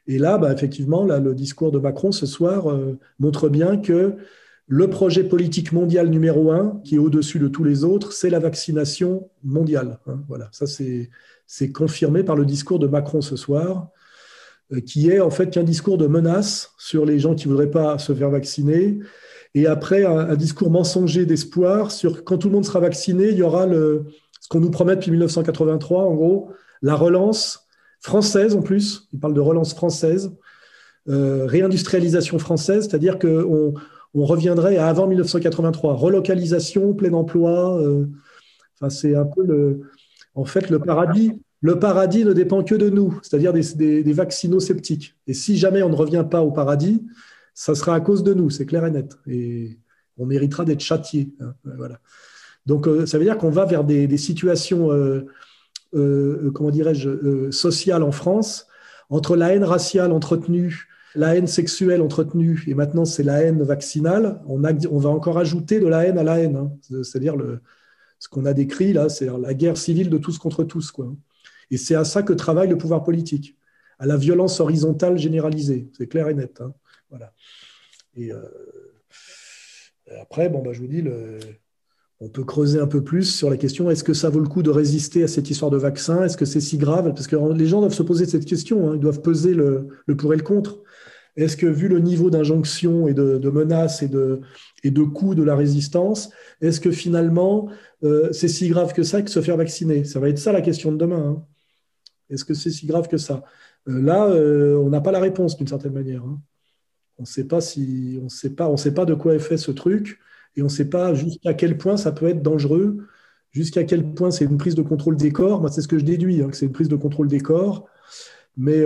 Et là, bah, effectivement, là, le discours de Macron ce soir montre bien que le projet politique mondial numéro un, qui est au-dessus de tous les autres, c'est la vaccination mondiale. Hein. Voilà, ça c'est confirmé par le discours de Macron ce soir, qui est en fait qu'un discours de menace sur les gens qui ne voudraient pas se faire vacciner, et après un discours mensonger d'espoir sur quand tout le monde sera vacciné, il y aura ce qu'on nous promet depuis 1983, en gros, la relance française en plus, il parle de relance française, réindustrialisation française, c'est-à-dire qu'on reviendrait à avant 1983, relocalisation, plein emploi, enfin c'est un peu en fait le paradis ne dépend que de nous, c'est-à-dire des vaccino-sceptiques. Et si jamais on ne revient pas au paradis, ça sera à cause de nous, c'est clair et net. Et on méritera d'être châtié. Hein, voilà. Donc ça veut dire qu'on va vers des situations comment dirais-je, sociale en France, entre la haine raciale entretenue, la haine sexuelle entretenue, et maintenant c'est la haine vaccinale, on va encore ajouter de la haine à la haine. Hein. C'est-à-dire ce qu'on a décrit là, c'est la guerre civile de tous contre tous. Quoi. Et c'est à ça que travaille le pouvoir politique, à la violence horizontale généralisée, c'est clair et net. Hein. Voilà. Et après, bon, bah, je vous dis, on peut creuser un peu plus sur la question, est-ce que ça vaut le coup de résister à cette histoire de vaccin? Est-ce que c'est si grave? Parce que les gens doivent se poser cette question, hein, ils doivent peser le pour et le contre. Est-ce que, vu le niveau d'injonction et de menaces et de coûts de la résistance, est-ce que finalement, c'est si grave que ça que se faire vacciner? Ça va être ça la question de demain. Hein. Est-ce que c'est si grave que ça? Là, on n'a pas la réponse d'une certaine manière. Hein. On ne sait pas de quoi est fait ce truc. Et on ne sait pas jusqu'à quel point ça peut être dangereux, jusqu'à quel point c'est une prise de contrôle des corps. Moi, c'est ce que je déduis, hein, que c'est une prise de contrôle des corps. Mais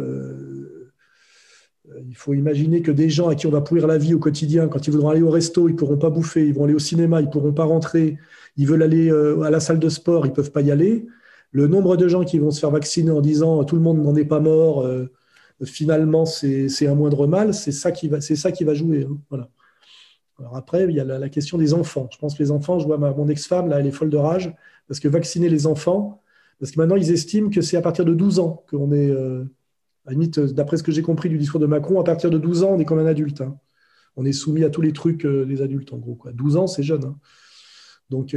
il faut imaginer que des gens à qui on va pourrir la vie au quotidien, quand ils voudront aller au resto, ils ne pourront pas bouffer, ils vont aller au cinéma, ils ne pourront pas rentrer, ils veulent aller à la salle de sport, ils ne peuvent pas y aller. Le nombre de gens qui vont se faire vacciner en disant tout le monde n'en est pas mort, finalement c'est un moindre mal, c'est ça qui va jouer. Hein, voilà. Alors après, il y a la question des enfants. Je pense que les enfants, je vois mon ex-femme, là, elle est folle de rage, parce que vacciner les enfants, parce que maintenant, ils estiment que c'est à partir de 12 ans qu'on est, à la limite, d'après ce que j'ai compris du discours de Macron, à partir de 12 ans, on est comme un adulte. Hein. On est soumis à tous les trucs des adultes, en gros. Quoi. 12 ans, c'est jeune. Hein. Donc,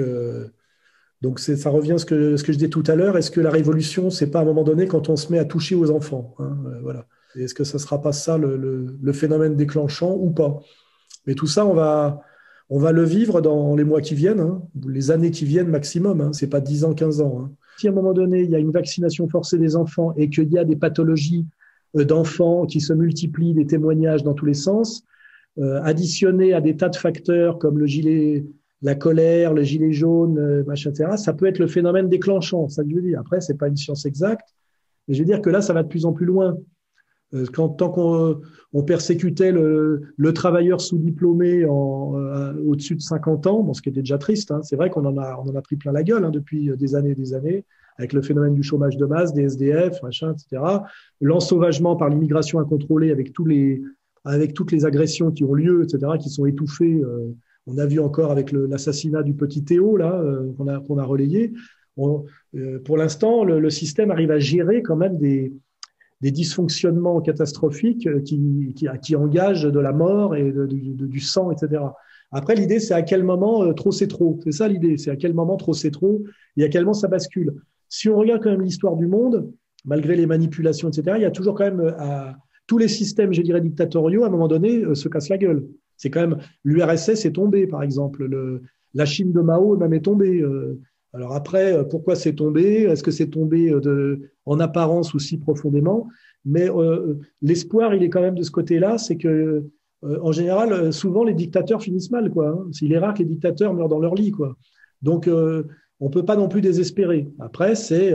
ça revient à ce que je disais tout à l'heure. Est-ce que la révolution, c'est pas à un moment donné quand on se met à toucher aux enfants? Hein, voilà. Et est-ce que ça ne sera pas ça le phénomène déclenchant ou pas? Mais tout ça, on va le vivre dans les mois qui viennent, hein, les années qui viennent maximum. Hein, ce n'est pas 10 ans, 15 ans. Hein. Si à un moment donné, il y a une vaccination forcée des enfants et qu'il y a des pathologies d'enfants qui se multiplient, des témoignages dans tous les sens, additionnés à des tas de facteurs comme la colère, le gilet jaune, machin, etc., ça peut être le phénomène déclenchant. Ça que je veux dire. Après, ce n'est pas une science exacte, mais je veux dire que là, ça va de plus en plus loin. Tant qu'on persécutait le travailleur sous-diplômé au-dessus de 50 ans, bon, ce qui était déjà triste, hein, c'est vrai qu'on en a pris plein la gueule hein, depuis des années et des années, avec le phénomène du chômage de masse, des SDF, machin, etc. L'ensauvagement par l'immigration incontrôlée avec toutes les agressions qui ont lieu, etc., qui sont étouffées. On a vu encore avec l'assassinat du petit Théo, là, qu'on a relayé. Pour l'instant, le système arrive à gérer quand même des dysfonctionnements catastrophiques qui engagent de la mort et du sang, etc. Après, l'idée, c'est à quel moment trop c'est trop. C'est ça l'idée, c'est à quel moment trop c'est trop et à quel moment ça bascule. Si on regarde quand même l'histoire du monde, malgré les manipulations, etc., il y a toujours quand même tous les systèmes, je dirais, dictatoriaux, à un moment donné, se cassent la gueule. C'est quand même l'URSS est tombé, par exemple. La Chine de Mao même est tombée. Alors après, pourquoi c'est tombé? Est-ce que c'est tombé en apparence ou si profondément? Mais l'espoir, il est quand même de ce côté-là, c'est que en général, souvent les dictateurs finissent mal, quoi. Hein. Il est rare que les dictateurs meurent dans leur lit, quoi. Donc on peut pas non plus désespérer. Après, c'est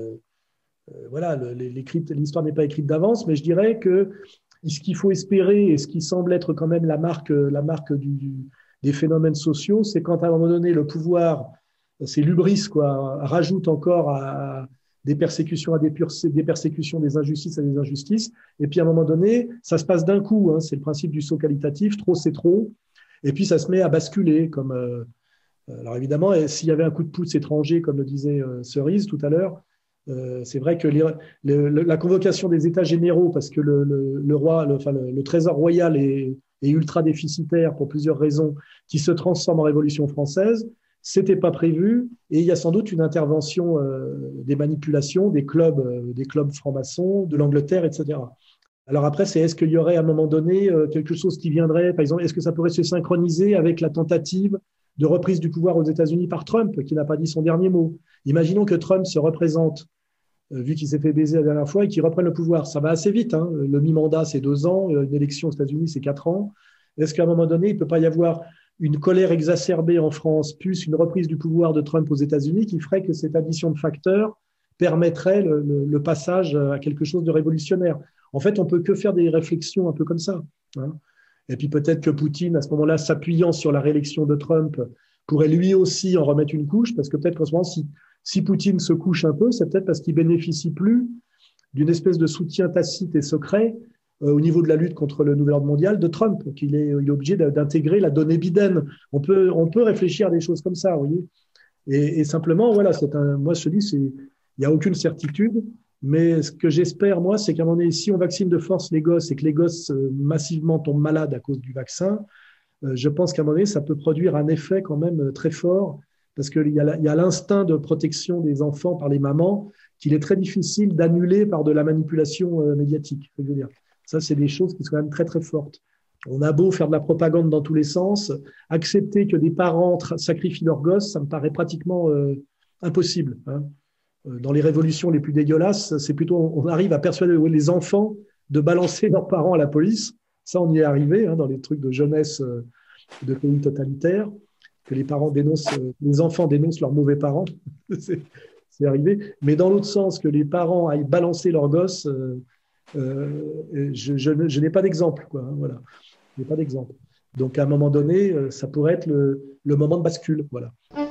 voilà, l'histoire n'est pas écrite d'avance, mais je dirais que ce qu'il faut espérer et ce qui semble être quand même la marque des phénomènes sociaux, c'est quand à un moment donné le pouvoir c'est l'ubris, quoi, rajoute encore à des persécutions des persécutions, des injustices à des injustices. Et puis, à un moment donné, ça se passe d'un coup. Hein, c'est le principe du saut qualitatif. Trop, c'est trop. Et puis, ça se met à basculer. Alors, évidemment, s'il y avait un coup de pouce étranger, comme le disait Cerise tout à l'heure, C'est vrai que la convocation des États généraux, parce que le roi, le trésor royal est ultra déficitaire pour plusieurs raisons, qui se transforme en Révolution française, c'était pas prévu, et il y a sans doute une intervention des manipulations des clubs francs-maçons, de l'Angleterre, etc. Alors après, c'est est-ce qu'il y aurait à un moment donné quelque chose qui viendrait, par exemple, est-ce que ça pourrait se synchroniser avec la tentative de reprise du pouvoir aux États-Unis par Trump, qui n'a pas dit son dernier mot? Imaginons que Trump se représente, vu qu'il s'est fait baiser la dernière fois, et qu'il reprenne le pouvoir. Ça va assez vite, hein. Le mi-mandat, c'est 2 ans, une élection aux États-Unis, c'est 4 ans. Est-ce qu'à un moment donné, il ne peut pas y avoir une colère exacerbée en France, plus une reprise du pouvoir de Trump aux États-Unis, qui ferait que cette addition de facteurs permettrait le passage à quelque chose de révolutionnaire? En fait, on peut que faire des réflexions un peu comme ça, hein. Et puis peut-être que Poutine, à ce moment-là, s'appuyant sur la réélection de Trump, pourrait lui aussi en remettre une couche, parce que peut-être qu'en ce moment, si Poutine se couche un peu, c'est peut-être parce qu'il bénéficie plus d'une espèce de soutien tacite et secret au niveau de la lutte contre le nouvel ordre mondial de Trump, qu'il est obligé d'intégrer la donnée Biden. On peut réfléchir à des choses comme ça, vous voyez. Et simplement, voilà, moi je te dis, il n'y a aucune certitude, mais ce que j'espère, moi, c'est qu'à un moment donné, si on vaccine de force les gosses et que les gosses massivement tombent malades à cause du vaccin, je pense qu'à un moment donné, ça peut produire un effet quand même très fort, parce qu'il y a l'instinct de protection des enfants par les mamans qu'il est très difficile d'annuler par de la manipulation médiatique. Je veux dire. Ça, c'est des choses qui sont quand même très, très fortes. On a beau faire de la propagande dans tous les sens, accepter que des parents sacrifient leurs gosses, ça me paraît pratiquement impossible, hein. Dans les révolutions les plus dégueulasses, c'est plutôt on arrive à persuader les enfants de balancer leurs parents à la police. Ça, on y est arrivé, hein, dans les trucs de jeunesse de pays totalitaires, que les enfants dénoncent leurs mauvais parents. C'est arrivé. Mais dans l'autre sens, que les parents aillent balancer leurs gosses, je n'ai pas d'exemple, quoi, hein, voilà. Je n'ai pas d'exemple. Donc, à un moment donné, ça pourrait être le moment de bascule, voilà.